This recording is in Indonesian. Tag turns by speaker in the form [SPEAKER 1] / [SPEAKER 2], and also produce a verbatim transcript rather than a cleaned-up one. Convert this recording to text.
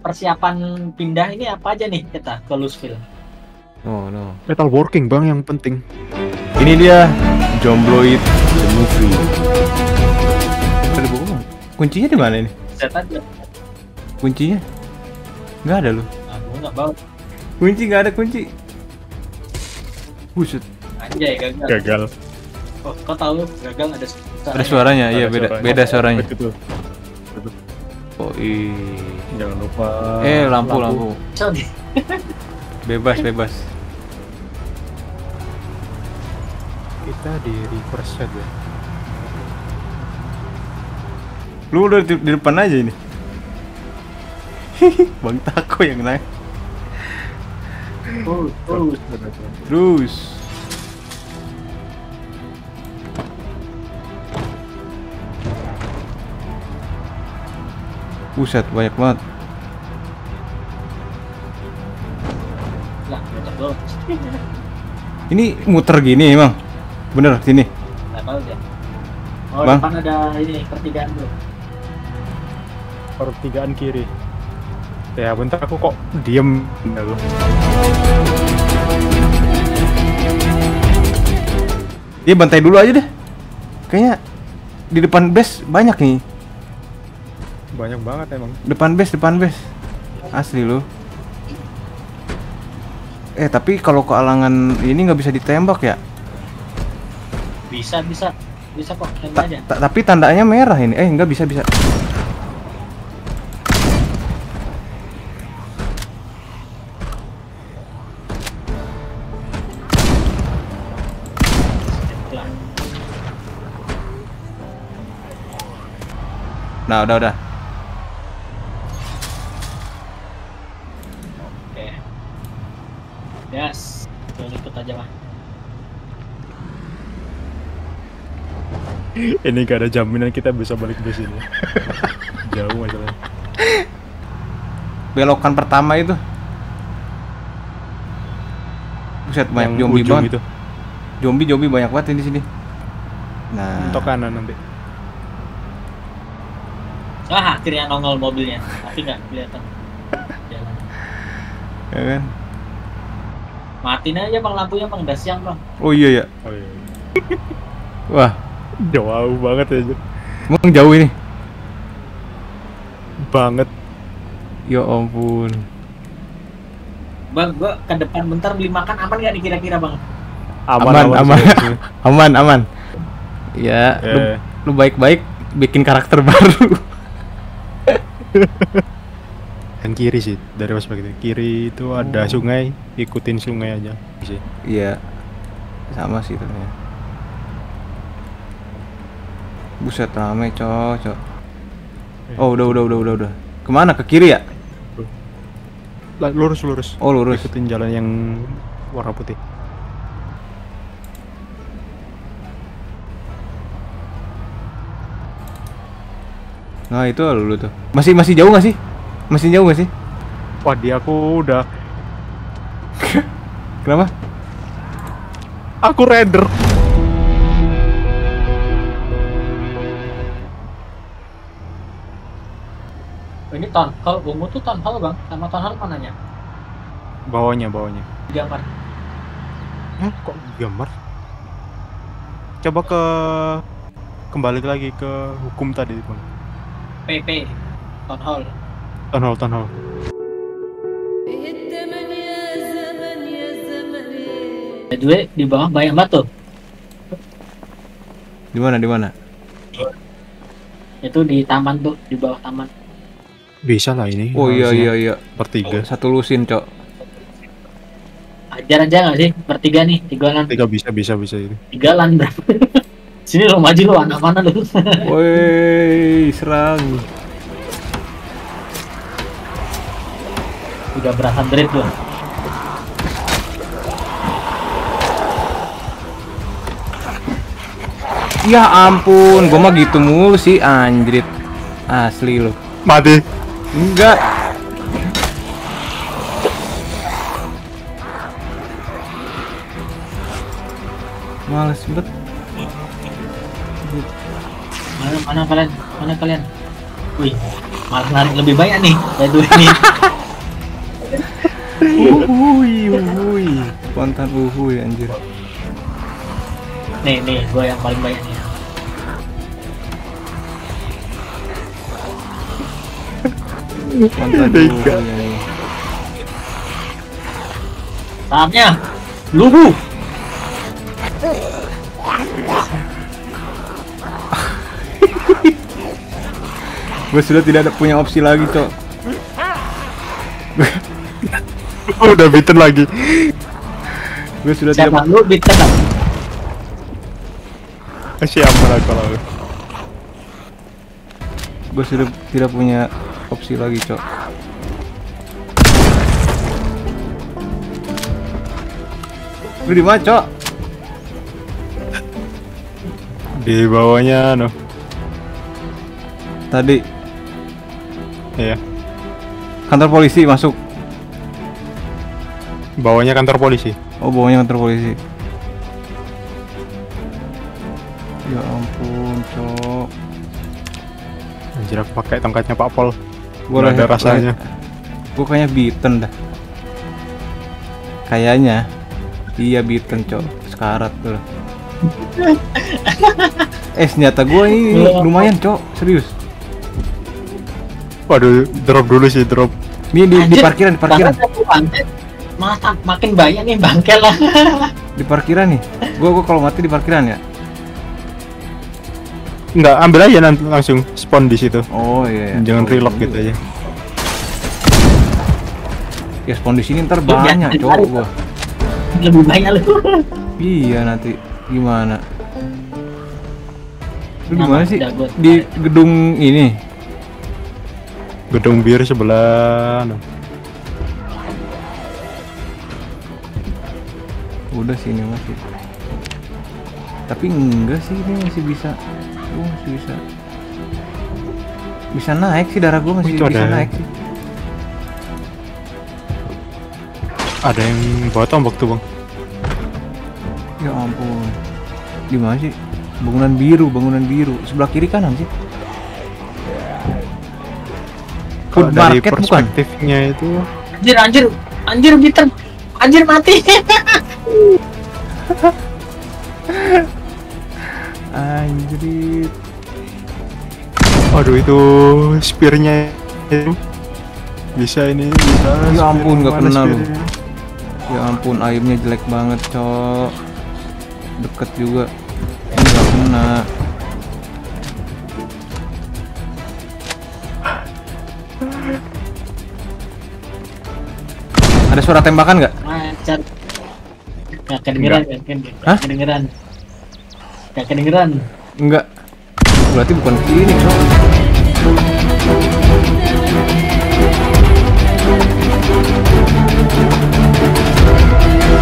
[SPEAKER 1] persiapan pindah ini apa aja nih kita ke Louisville?
[SPEAKER 2] Oh no.
[SPEAKER 3] Metal working bang yang penting.
[SPEAKER 2] Ini dia Jombloid the movie. Ada buku bang. Kuncinya di mana ini?
[SPEAKER 1] Set aja.
[SPEAKER 2] Kuncinya? Nggak ada loh.
[SPEAKER 1] Aku nggak bawa.
[SPEAKER 2] Kunci nggak ada kunci. Buset.
[SPEAKER 1] Anjay gagal.
[SPEAKER 3] Gagal.
[SPEAKER 1] Oh, kau tahu gagal ada suaranya.
[SPEAKER 2] Ada suaranya, iya beda
[SPEAKER 3] suaranya.
[SPEAKER 2] beda suaranya.
[SPEAKER 3] Betul.
[SPEAKER 2] Oh iya.
[SPEAKER 3] Jangan lupa.
[SPEAKER 2] Eh lampu lampu.
[SPEAKER 1] Sorry.
[SPEAKER 2] Bebas bebas.
[SPEAKER 3] Kita di reverse shot ya.
[SPEAKER 2] Lu udah di, di depan aja ini. Bang Tako yang naik.
[SPEAKER 1] Oh, oh.
[SPEAKER 2] Terus. Buset, banyak banget.
[SPEAKER 1] Lah, muter doang.
[SPEAKER 2] Ini muter gini emang. Bener sini.
[SPEAKER 1] Nggak tahu ya. Oh,
[SPEAKER 2] Bang.
[SPEAKER 1] depan ada ini pertigaan tuh.
[SPEAKER 3] Pertigaan kiri. Ya bentar aku kok diem. Bentar.
[SPEAKER 2] Dia bantai dulu aja deh. Kayaknya di depan base banyak nih.
[SPEAKER 3] Banyak banget emang.
[SPEAKER 2] Depan base, depan base. Asli loh. Eh tapi kalau kealangan ini nggak bisa ditembak ya?
[SPEAKER 1] Bisa, bisa. Bisa kok, tembak
[SPEAKER 2] Ta
[SPEAKER 1] aja.
[SPEAKER 2] ta tapi tandanya merah ini. Eh nggak bisa bisa. Nah udah udah.
[SPEAKER 1] Oke. Yes. Tuh ikut aja mah.
[SPEAKER 3] Ini gak ada jaminan kita bisa balik ke sini. Jauh masalahnya.
[SPEAKER 2] Belokan pertama itu. Buset banyak
[SPEAKER 3] Yang
[SPEAKER 2] zombie
[SPEAKER 3] ujung
[SPEAKER 2] banget.
[SPEAKER 3] itu.
[SPEAKER 2] Zombie zombie banyak banget di sini. Nah.
[SPEAKER 3] Untuk kanan nanti.
[SPEAKER 1] Ah, akhirnya nongol mobilnya. Tapi nggak kelihatan. Jalan.
[SPEAKER 2] Ya kan?
[SPEAKER 1] Matiin aja bang lampunya bang, udah siang bang.
[SPEAKER 2] Oh iya ya.
[SPEAKER 3] Oh iya.
[SPEAKER 2] Wah,
[SPEAKER 3] Jauh banget ya.
[SPEAKER 2] emang jauh ini.
[SPEAKER 3] Banget.
[SPEAKER 2] Ya ampun.
[SPEAKER 1] Bang, gua ke depan bentar beli makan, aman nggak nih kira-kira bang?
[SPEAKER 2] Aman aman
[SPEAKER 3] sih.
[SPEAKER 2] aman aman. Ya, lu,
[SPEAKER 3] Eh.
[SPEAKER 2] lu baik-baik bikin karakter baru.
[SPEAKER 3] Yang kiri sih dari perspektif kiri itu ada
[SPEAKER 2] Oh.
[SPEAKER 3] sungai, ikutin sungai aja sih.
[SPEAKER 2] Iya. Sama sih ternyata. Buset rame cocok. Oh udah udah udah udah udah. Kemana? Ke kiri ya?
[SPEAKER 3] Lah, lurus lurus.
[SPEAKER 2] Oh lurus.
[SPEAKER 3] Ikutin jalan yang warna putih.
[SPEAKER 2] Nah itu lu tuh. Masih masih jauh nggak sih? Masih jauh nggak sih?
[SPEAKER 3] Wah, dia aku udah.
[SPEAKER 2] Kenapa?
[SPEAKER 3] Aku raider.
[SPEAKER 1] Oh, ini town hall, bungu tuh town hall bang, sama town hall mananya?
[SPEAKER 3] Bawahnya, bawahnya.
[SPEAKER 1] Gambar.
[SPEAKER 3] Hah, kok gambar? Coba ke kembali lagi ke hukum tadi, Bang.
[SPEAKER 1] P P, town hall.
[SPEAKER 3] Town hall, town hall.
[SPEAKER 1] Jadi di bawah banyak batu.
[SPEAKER 2] Di mana di mana?
[SPEAKER 1] Itu di taman tuh, di bawah taman.
[SPEAKER 3] Bisa lah ini.
[SPEAKER 2] Oh iya
[SPEAKER 3] harusnya
[SPEAKER 2] iya iya.
[SPEAKER 3] Bertiga.
[SPEAKER 2] Satu lusin cok.
[SPEAKER 1] Ajar aja nggak sih? Bertiga nih, tiga lan.
[SPEAKER 3] Tiga bisa, bisa, bisa itu.
[SPEAKER 1] Tiga lan berapa? Sini lo maju lo, anak mana lu?
[SPEAKER 2] Woi serang.
[SPEAKER 1] Udah berasan dread lo.
[SPEAKER 2] Ya ampun, gua mah gitu mulu sih anjrit. Asli lo.
[SPEAKER 3] Mati.
[SPEAKER 2] Enggak. Males bet.
[SPEAKER 1] Mana mana kalian? Mana kalian? Wih, Malah narik lebih banyak nih dari dua ini.
[SPEAKER 2] Uhuy, uhuy. Spontan uhuy anjir.
[SPEAKER 1] Nih nih, gue yang paling banyak nih.
[SPEAKER 2] Spontan uhuy. anjir.
[SPEAKER 1] Saatnya lugu.
[SPEAKER 2] Gue sudah tidak ada punya opsi lagi, Cok.
[SPEAKER 3] Oh, udah beaten lagi.
[SPEAKER 2] Gue sudah
[SPEAKER 1] Siapa
[SPEAKER 2] tidak
[SPEAKER 1] lu bitter kan?
[SPEAKER 3] Siapa lah kalau
[SPEAKER 2] gue sudah tidak punya opsi lagi, Cok. Lu di mana, Cok?
[SPEAKER 3] di bawahnya no.
[SPEAKER 2] Tadi
[SPEAKER 3] Iya.
[SPEAKER 2] kantor polisi masuk.
[SPEAKER 3] Bawahnya kantor polisi.
[SPEAKER 2] Oh, bawahnya kantor polisi. Ya ampun, Cok.
[SPEAKER 3] Anjir, aku pakai tongkatnya Pak Pol.
[SPEAKER 2] Gua
[SPEAKER 3] Nggak ada rasanya.
[SPEAKER 2] Gue kayaknya beaten dah. Kayaknya. Iya beaten, Cok. Sekarat tuh. Eh, senjata gue ini lumayan, Cok. Serius.
[SPEAKER 3] Waduh, drop dulu sih, drop.
[SPEAKER 2] Ini di, di
[SPEAKER 1] Anjir,
[SPEAKER 2] parkiran, di parkiran.
[SPEAKER 1] bahkan aku bangkel, malah tak- makin banyak nih bangkel lah.
[SPEAKER 2] Di parkiran nih. Gue gue kalau mati di parkiran ya.
[SPEAKER 3] Enggak, ambil aja nanti langsung spawn di situ.
[SPEAKER 2] Oh iya. iya.
[SPEAKER 3] Jangan
[SPEAKER 2] Oh,
[SPEAKER 3] reload
[SPEAKER 2] iya.
[SPEAKER 3] gitu aja.
[SPEAKER 2] Ya spawn di sini ntar
[SPEAKER 1] Iya,
[SPEAKER 2] banyak,
[SPEAKER 1] iya,
[SPEAKER 2] Cok.
[SPEAKER 1] iya.
[SPEAKER 2] Gua.
[SPEAKER 1] Lebih banyak lu.
[SPEAKER 2] Iya nanti gimana? Lu di
[SPEAKER 1] Nama,
[SPEAKER 2] mana sih?
[SPEAKER 1] udah gua
[SPEAKER 2] Di gedung ini.
[SPEAKER 3] Gedung bir sebelah. No.
[SPEAKER 2] Udah sini masih. Tapi enggak sih, ini masih bisa. Gua masih bisa. Bisa naik sih, darah gua masih
[SPEAKER 3] Itu
[SPEAKER 2] bisa
[SPEAKER 3] ada.
[SPEAKER 2] naik sih.
[SPEAKER 3] Ada yang bawa tombak tuh, Bang.
[SPEAKER 2] Ya ampun. Di mana sih? Bangunan biru, bangunan biru. Sebelah kiri kanan sih.
[SPEAKER 3] Kalau
[SPEAKER 2] Food
[SPEAKER 3] dari
[SPEAKER 2] market bukan?
[SPEAKER 3] perspektifnya itu
[SPEAKER 1] Anjir, anjir, anjir bitter. Anjir mati.
[SPEAKER 2] Anjir.
[SPEAKER 3] Waduh, itu spearnya itu bisa ini bisa.
[SPEAKER 2] Ya ampun, nggak
[SPEAKER 3] Mana
[SPEAKER 2] kena lu.
[SPEAKER 3] spearnya?
[SPEAKER 2] Ya ampun, aimnya jelek banget, Cok. Deket juga. Ini nggak kena. Ada suara tembakan nggak?
[SPEAKER 1] Macet. Gak kedengeran, gak kedengeran.
[SPEAKER 2] Hah?
[SPEAKER 1] Gak kedengeran. Gak kedengeran.
[SPEAKER 2] Enggak. Berarti bukan ke sini, Cok.